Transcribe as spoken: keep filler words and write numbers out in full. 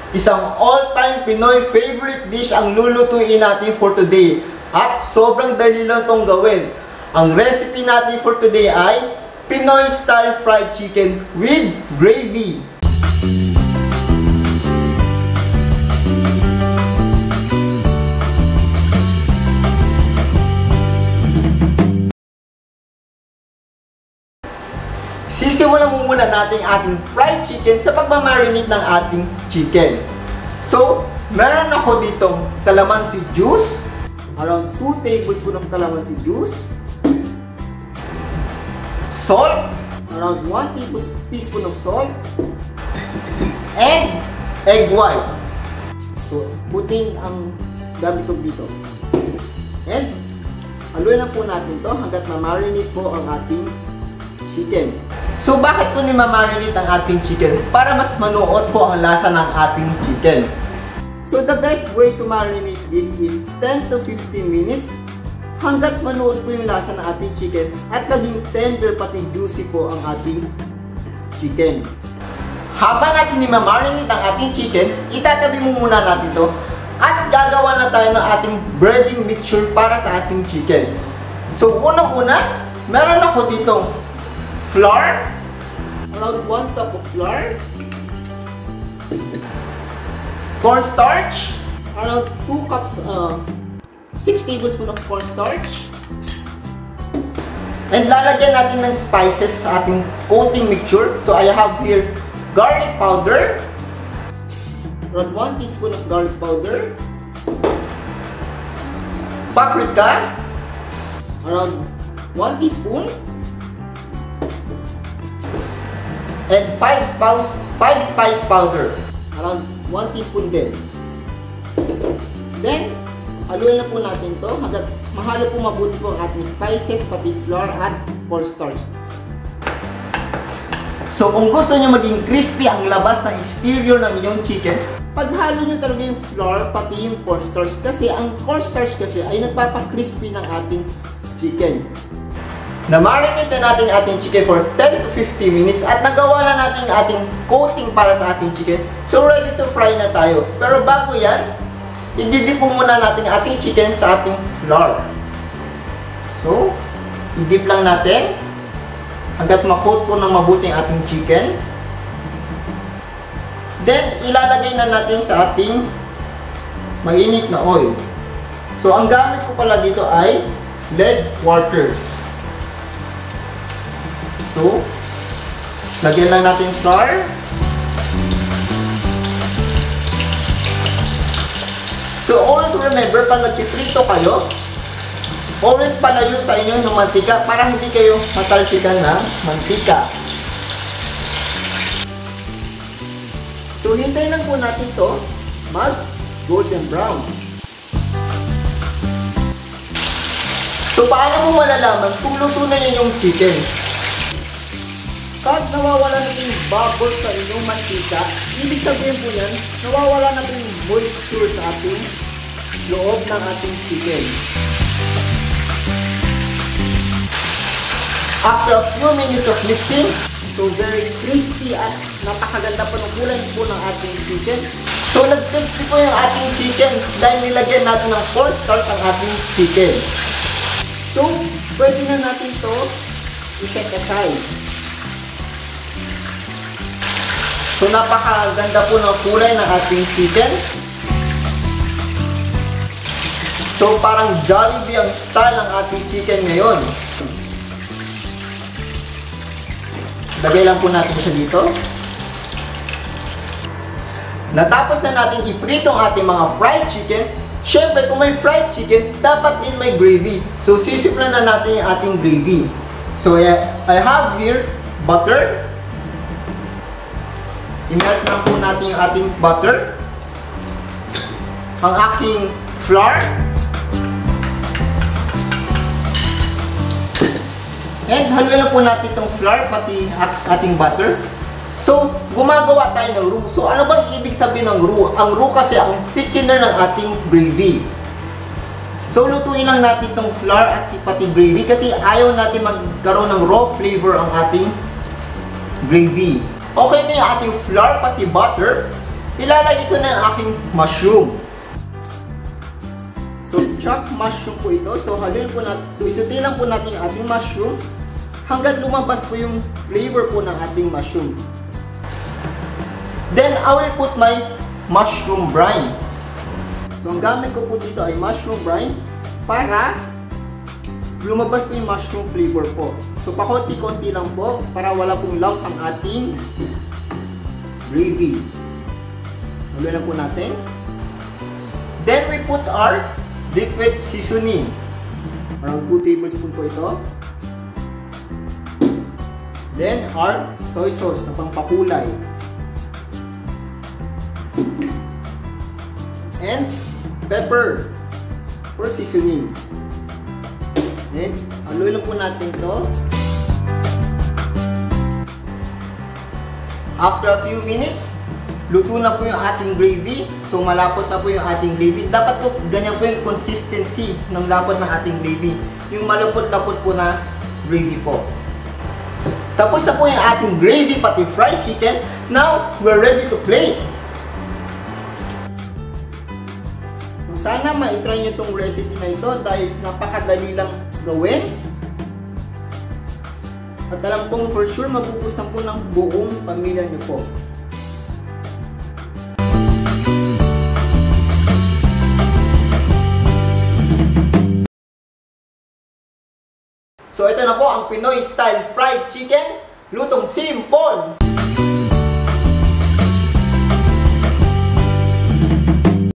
Isang all-time Pinoy favorite dish ang lulutuin natin for today. At sobrang dali lang itong gawin. Ang recipe natin for today ay Pinoy style fried chicken with gravy. Sisimulan mo muna natin ating fried chicken sa pagmamarinate ng ating chicken. So, meron ako ditong calamansi juice, around two tablespoons of calamansi juice, salt, around one teaspoon of salt, and egg white. So, puting ang gamit ko dito. And, haluin lang po natin to hanggat ma-marinate po ang ating chicken. So, bakit ko ni ma-marinate ang ating chicken? Para mas manuot po ang lasa ng ating chicken. So, the best way to marinate this is ten to fifteen minutes hanggat manuot po yung lasa ng ating chicken at naging tender pati juicy po ang ating chicken. Habang natin ni ma-marinate ang ating chicken, itatabi mo muna natin to at gagawa na tayo ng ating breading mixture para sa ating chicken. So, unang-una, meron ako ditong flour, around one cup of flour, cornstarch, around two cups, uh, six tablespoons of cornstarch, and lalagyan natin ng spices sa ating coating mixture. So I have here garlic powder, around one teaspoon of garlic powder, paprika, around one teaspoon, and five spice five spice powder, around one teaspoon din. Then, haluin na po natin to hanggat mahalo po mabuti po ang ating spices, pati flour at cornstarch. So, kung gusto nyo maging crispy ang labas ng exterior ng inyong chicken, paghalo nyo talaga yung flour pati yung cornstarch kasi ang cornstarch kasi ay nagpapa-crispy ng ating chicken. Na-marinate na natin ating chicken for ten to fifteen minutes at nagawa na natin ating coating para sa ating chicken. So, ready to fry na tayo. Pero bago yan, i-dip po muna natin ating chicken sa ating flour. So, i-dip lang natin hanggat ma-coat po ng mabuti ang ating chicken. Then, ilalagay na natin sa ating mainit na oil. So, ang gamit ko pala dito ay lead quarters. So, lagyan lang natin flour. So, always remember, pag nagpiprito kayo, always palayo sa inyo ng mantika para hindi kayo matalsikan ng mantika. So, hintayin lang po natin to mag-golden brown. So, paano mo malalaman kung luto na yun yung chicken? Pag nawawala na yung bubble sa inyong mantika, ibig sabihin po yan, nawawala na yung moisture sa ating loob ng ating chicken. After a few minutes of mixing, so very crispy at napakaganda po ng kulay po ng ating chicken. So nag-crispy po yung ating chicken dahil nilagyan natin ng cornstarch ang ating chicken. So, pwede na natin to i-set aside. So, napakaganda po ng kulay ng ating chicken. So, parang Jollibee ang style ng ating chicken ngayon. Lagay lang po natin siya dito. Natapos na natin iprito ang ating mga fried chicken. Siyempre, kung may fried chicken, dapat din may gravy. So, sisimplan na natin yung ating gravy. So, I have here butter. I-melt na po natin yung ating butter. Ang aking flour. And haluin na po natin itong flour pati ating butter. So, gumagawa tayo ng roux. So, ano bang ibig sabihin ng roux? Ang roux kasi ang thickener ng ating gravy. So, lutuin lang natin itong flour at pati gravy kasi ayaw natin magkaroon ng raw flavor ang ating gravy. Okay na yung ating flour pati butter. ilalagay ko na ang aking mushroom. So, chopped mushroom po ito. So, haluin po natin. So, isutin lang po natin ang ating mushroom hanggang lumabas po yung flavor po ng ating mushroom. Then, I will put my mushroom brine. So, ang gamit ko po dito ay mushroom brine para lumabas po yung mushroom flavor po. So, pakonti-konti lang po para wala pong louse ang ating gravy. Haluin lang po natin. Then, we put our liquid seasoning. Around two tablespoons po ito. Then, our soy sauce na pangpakulay. And pepper for seasoning. Then, haluin lang po natin ito. After a few minutes, luto na po yung ating gravy. So, malapot na po yung ating gravy. Dapat po, ganyan po yung consistency ng lapot ng ating gravy. Yung malapot-lapot po na gravy po. Tapos na po yung ating gravy, pati fried chicken. Now, we're ready to plate. So, sana ma-try nyo itong recipe na ito dahil napakadali lang gawin. At alam kong for sure, magugustuhan po ng buong pamilya nyo po. So ito na po ang Pinoy style fried chicken, lutong simple.